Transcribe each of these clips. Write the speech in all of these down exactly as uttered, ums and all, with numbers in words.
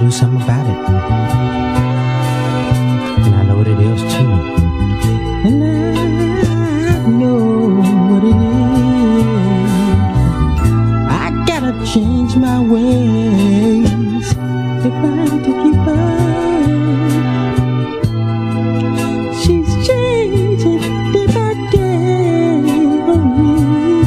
do something about it. And I know what it is too. And I know what it is. I gotta change my ways if I'm to keep up. She's changing day by day for me.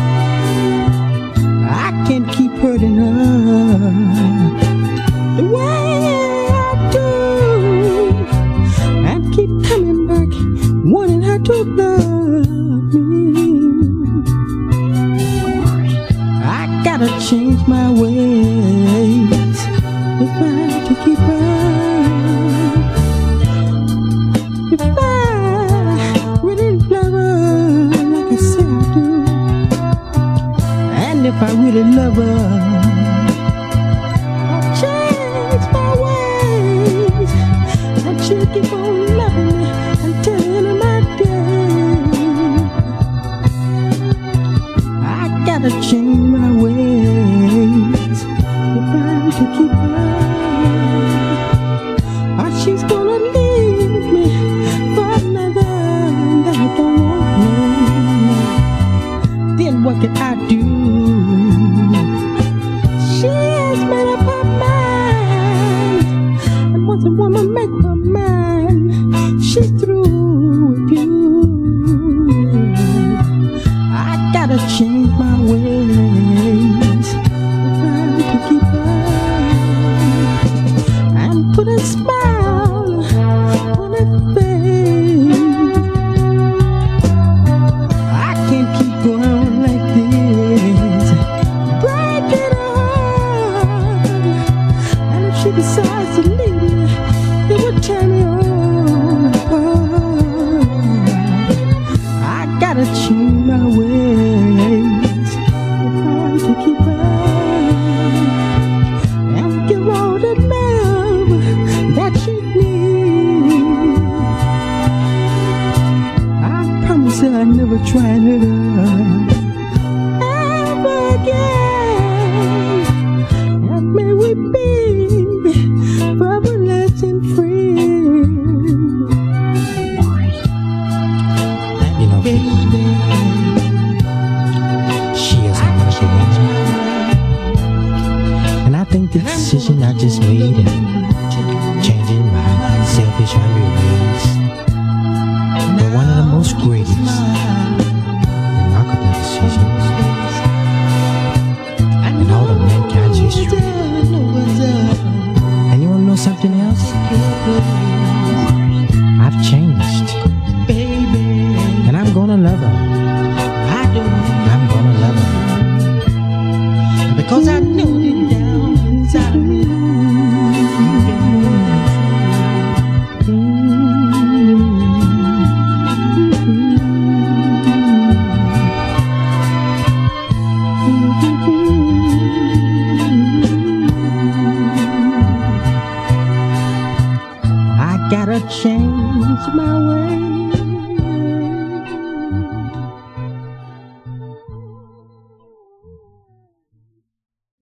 I can't keep hurting her the way I do, and keep coming back wanting her to love me. I gotta change my ways if I'm to keep her. If I really love her like I said I do, and if I really love her, she'll keep on loving me until the end of my day. I gotta change my ways if I'm to keep her, or she's gonna leave me for another that I don't want. Then what can I do? She has made up her mind, and once a woman makes her mind, she's through with you. I gotta change my ways if I'm to keep her, and put a smile on her face. I can't keep going on like this, breaking her heart. And if she decides to leave me, it would tear me all apart. I gotta change my ways if I'm to keep her, and give all the love that she needs. I promise her I'll never try and hurt her ever again. And may we be forever legend free. You know, baby, she is a wonderful woman, and I think the decision I just made in changing my selfish, hungry ways were one of the most greatest, remarkable decisions in all of mankind's history. And you wanna know something else? I've changed, and I'm gonna love her. I'm gonna love her, because I know deep down inside of me you've I gotta change my way.